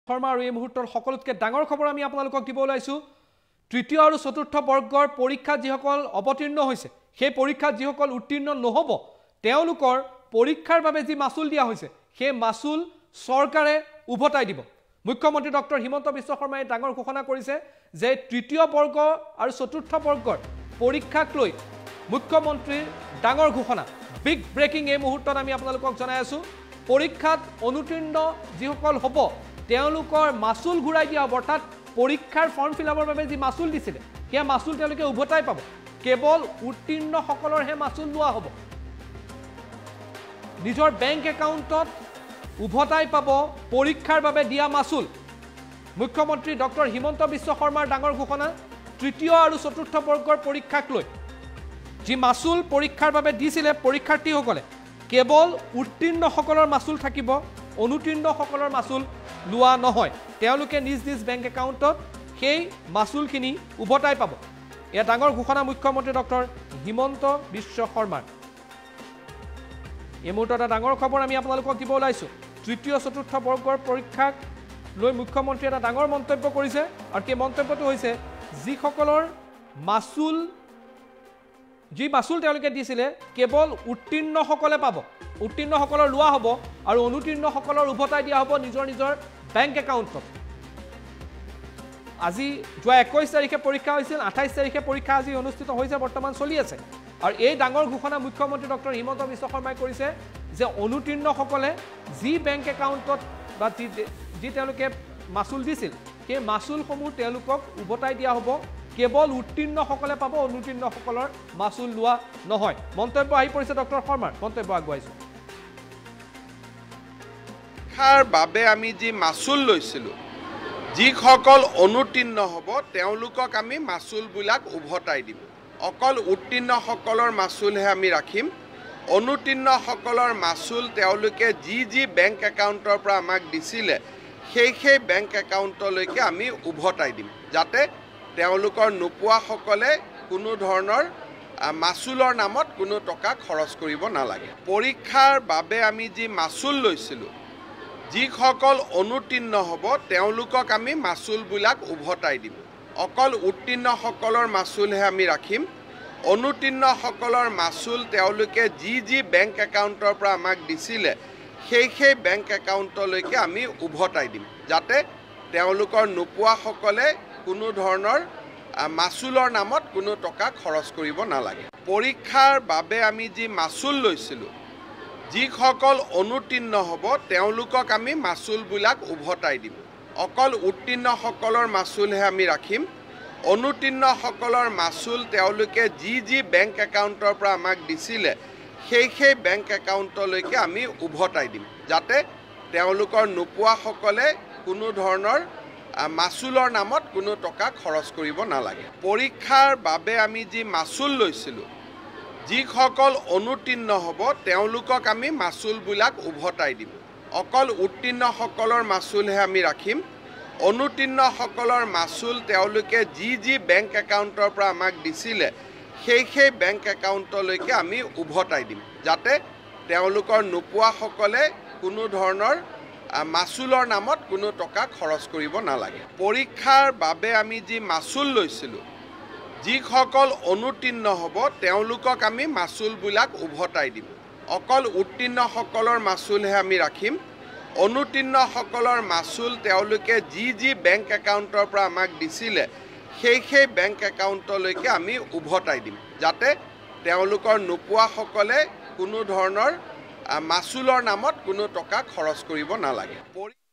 শৰ্মা আৰু এই মুহূৰ্তৰ সকলোতকৈ ডাঙৰ খবৰ আমি আপোনালোকক দিব ওলাইছো তৃতীয় আৰু চতুৰ্থ বৰ্গৰ পৰীক্ষাত যিসকল অৱতীৰ্ণ হৈছে সেই পৰীক্ষাত যিসকল উত্তীৰ্ণ নহব তেওঁলোকৰ পৰীক্ষাৰ বাবে যি মাচুল দিয়া হৈছে সেই মাচুল চৰকাৰে উভতাই দিব মুখ্যমন্ত্ৰী ডক্টৰ হিমন্ত বিশ্ব শৰ্মাই ডাঙৰ ঘোষণা কৰিছে যে তৃতীয় বৰ্গ আৰু চতুৰ্থ বৰ্গৰ পৰীক্ষাক লৈ মুখ্যমন্ত্ৰীৰ ডাঙৰ ঘোষণা বিগ ব্ৰেকিং এই মুহূৰ্তত আমি আপোনালোকক জনাই আছো পৰীক্ষাত অনুতীৰ্ণ যিসকল হ'ব তেওঁলোকৰ মাচুল ঘূৰাই দিয়া হ'ব অৰ্থাৎ পৰীক্ষাৰ ফৰ্ম ফিলআপৰ বাবে যি মাচুল দিছিলে সেই মাচুল তেওঁলোকে উভতাই পাব কেৱল উত্তীৰ্ণসকলৰহে মাচুল লোৱা হ'ব নিজৰ বেংক একাউণ্টত উভতাই পাব পৰীক্ষাৰ বাবে দিয়া মাচুল মুখ্যমন্ত্ৰী ডক্টৰ হিমন্ত বিশ্ব শৰ্মাৰ ডাঙৰ ঘোষণা তৃতীয় আৰু চতুৰ্থ বৰ্গৰ পৰীক্ষাক লৈ যি মাচুল পৰীক্ষাৰ বাবে দিছিলে পৰীক্ষাৰ্থীসকলে কেৱল উত্তীৰ্ণসকলৰ মাচুল থাকিব অনুতীৰ্ণসকলৰ মাচুল লোৱা নহয় তেওঁলোকে নিজ নিজ বেংক একাউণ্টত সেই মাচুলখিনি উভতাই পাব এয়া ডাঙৰ ঘোষণা মুখ্যমন্ত্ৰী ডক্টৰ হিমন্ত বিশ্ব শৰ্মাৰ এই মুহূৰ্তত এটা ডাঙৰ খবৰ আমি আপোনালোকক দিব ওলাইছো তৃতীয় চতুৰ্থ বৰ্গৰ পৰীক্ষাক লৈ মুখ্যমন্ত্ৰীয়ে এটা ডাঙৰ মন্তব্য কৰিছে আৰু সেই মন্তব্যটো হৈছে যিসকলৰ মাচুল যি মাচুল তেওঁলোকে দিছিলে কেৱল উত্তীৰ্ণসকলে পাব উত্তীৰ্ণসকলৰ লোৱা হ'ব আৰু অনুতীৰ্ণসকলৰ উভতাই দিয়া হ'ব নিজৰ নিজৰ বেংক একাউণ্টত আজি যোৱা 21 তাৰিখে পৰীক্ষা হৈছিল 28 তাৰিখে পৰীক্ষা আজি অনুষ্ঠিত হৈছে বৰ্তমান চলি আছে আৰু এই ডাঙৰ ঘোষণা মুখ্যমন্ত্ৰী ডক্টৰ হিমন্ত বিশ্ব শৰ্মাই কৰিছে যে অনুতীৰ্ণসকলে যি বেংক একাউণ্টত বা যি তেওঁলোকে মাচুল দিছিল সেই মাচুলসমূহ তেওঁলোকক উভতাই দিয়া হ'ব কেৱল উত্তীৰ্ণসকলে পাব অনুতীৰ্ণসকলৰ মাচুল লোৱা নহয় মন্তব্য আহি পৰিছে ডক্টৰ শৰ্মাৰ মন্তব্য আগুৱাইছো শিক্ষাৰ বাবে আমি যি মাচুল লৈছিলোঁ যিসকল অনুতীৰ্ণ হ'ব তেওঁলোকক আমি মাচুলবিলাক উভতাই দিম অকল উত্তীৰ্ণসকলৰ মাচুলহে আমি ৰাখিম অনুতীৰ্ণসকলৰ মাচুল তেওঁলোকে যি বেংক একাউণ্টৰ পৰা আমাক দিছিলে সেই বেংক একাউণ্টলৈকে আমি উভতাই দিম যাতে তেওঁলোকৰ নোপোৱাসকলে কোনো ধৰণৰ মাচুলৰ নামত কোনো টকা খৰচ কৰিব নালাগে পৰীক্ষাৰ বাবে আমি যি মাচুল লৈছিলোঁ যিসকল অনুতীৰ্ণ হ'ব তেওঁলোকক আমি মাচুলবিলাক উভতাই দিম অকল উত্তীৰ্ণসকলৰ মাচুলহে আমি ৰাখিম অনুতীৰ্ণসকলৰ মাচুল তেওঁলোকে যি বেংক একাউণ্টৰ পৰা আমাক দিছিলে সেই বেংক একাউণ্টলৈকে আমি উভতাই দিম যাতে তেওঁলোকৰ নোপোৱাসকলে কোনো ধৰণৰ মাচুলৰ নামত কোনো টকা খৰচ কৰিব নালাগে পৰীক্ষাৰ বাবে আমি যি মাচুল লৈছিলোঁ যিসকল অনুতীৰ্ণ হ'ব তেওঁলোকক আমি মাচুলবিলাক উভতাই দিম অকল উত্তীৰ্ণসকলৰ মাচুলহে আমি ৰাখিম অনুতীৰ্ণসকলৰ মাচুল তেওঁলোকে যি বেংক একাউণ্টৰ পৰা আমাক দিছিলে সেই বেংক একাউণ্টলৈকে আমি উভতাই দিম যাতে তেওঁলোকৰ নোপোৱাসকলে কোনো ধৰণৰ মাচুলৰ নামত কোনো টকা খৰচ কৰিব নালাগে পৰীক্ষাৰ বাবে আমি যি মাচুল লৈছিলোঁ যিসকল অনুতীৰ্ণ হ'ব তেওঁলোকক আমি মাচুলবিলাক উভতাই দিম অকল উত্তীৰ্ণসকলৰ মাচুলহে আমি ৰাখিম অনুতীৰ্ণসকলৰ মাচুল তেওঁলোকে যি বেংক একাউণ্টৰ পৰা আমাক দিছিলে সেই বেংক একাউণ্টলৈকে আমি উভতাই দিম যাতে তেওঁলোকৰ নোপোৱাসকলে কোনো ধৰণৰ মাচুলৰ নামত কোনো টকা খৰচ কৰিব নালাগে পৰীক্ষাৰ বাবে আমি যি মাচুল লৈছিলোঁ যিসকল অনুতীৰ্ণ হ'ব তেওঁলোকক আমি মাচুলবিলাক উভতাই দিম অকল উত্তীৰ্ণসকলৰ মাচুলহে আমি ৰাখিম অনুতীৰ্ণসকলৰ মাচুল তেওঁলোকে যি বেংক একাউণ্টৰ পৰা আমাক দিছিলে সেই বেংক একাউণ্টলৈকে আমি উভতাই দিম যাতে তেওঁলোকৰ নোপোৱাসকলে কোনো ধৰণৰ মাচুলৰ নামত কোনো টকা খৰচ কৰিব নালাগে